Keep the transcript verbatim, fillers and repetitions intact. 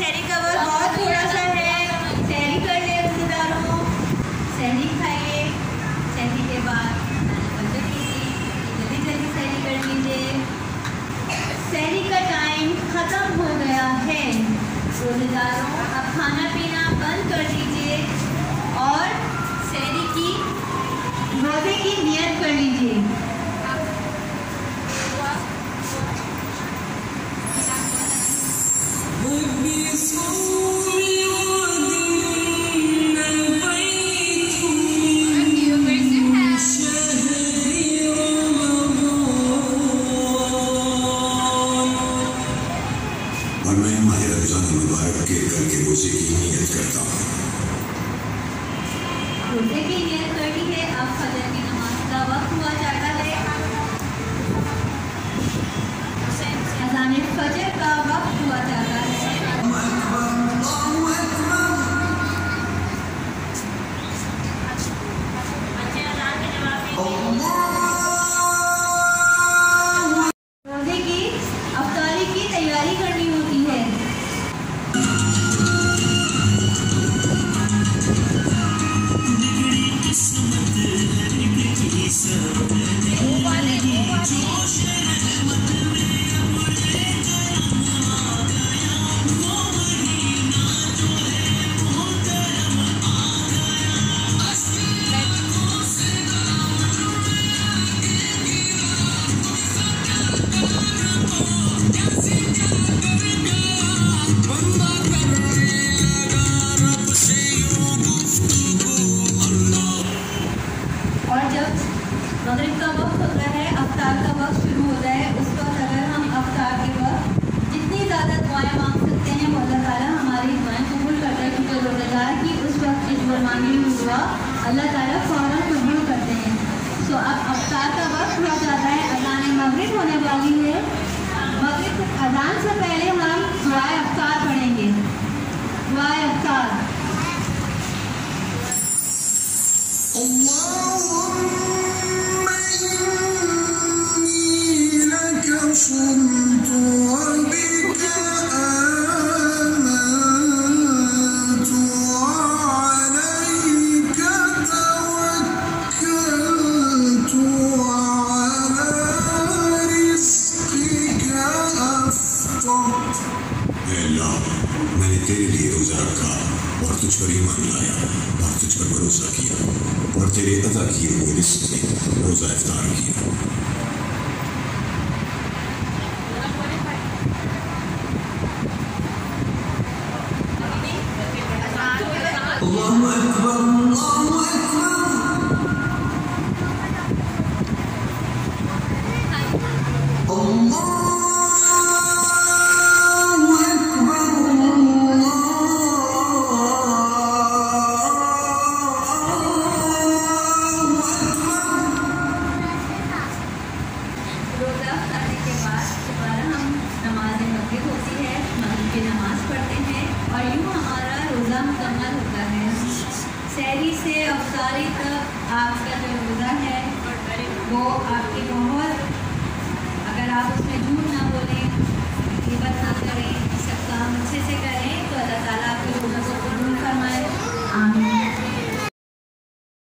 सहरी का वक्त बहुत थोड़ा सा है, सहरी कर ले रोज़ेदारों, सहरी खाइए। सहरी के बाद फजर कीजिए, जल्दी जल्दी सहरी कर लीजिए। सहरी का टाइम ख़त्म हो गया है रोज़ेदारों, अब खाना पीना बंद कर दीजिए और सहरी की रोज़े की नियत कर लीजिए। और मैं माह रमज़ान मुबारक के करके रोज़े की नियत करता हूँ। रोज़े की नियत करनी है। अब फजर की नमाज का वक्त हुआ जाता है, अज़ान फजर का वक्त हुआ जाता है। रोज़े की अफ्तारी की तैयारी करनी होती है। मगरिब का वक्त होता है, अफ्तार का वक्त शुरू हो जाए, उस वक्त अगर हम अफ्तार के वक्त जितनी ज़्यादा दुआएं मांग सकते हैं वो अल्लाह ताला हमारी दुआएं कबूल करता है, क्योंकि रोज़ेदार की उस वक्त इस मांगी हुई दुआ अल्लाह ताला फ़ौरन कबूल करते हैं। तो अब अफ्तार का वक्त हो जाता है, अज़ान मगरिब होने वाली है। मगरिब अज़ान से पहले हम दुआए अफ्तार पढ़ेंगे। दुआए अफ्तार صمت وبك آمنت وعليك توكلت وعلى رزقك أفطرت। अल्लाह, मैंने तेरे लिए रोज़ा रखा और तुझ पर ईमान लाया और तुझ पर भरोसा किया और तेरे अदा किए हुए रिज़्क़ से रोज़ा इफ्तार किया। अल्लाहु अकबर, अल्लाहु अकबर, रोज़ा खाने के बाद दोबारा हम नमाज मगरिब होती है, मगरिब की नमाज़ पढ़ते हैं और यूँ हमारा रोज़ा मुकम्मल होता है। सहरी से अफ्तारी तक आपका जो रोज़ा है वो आप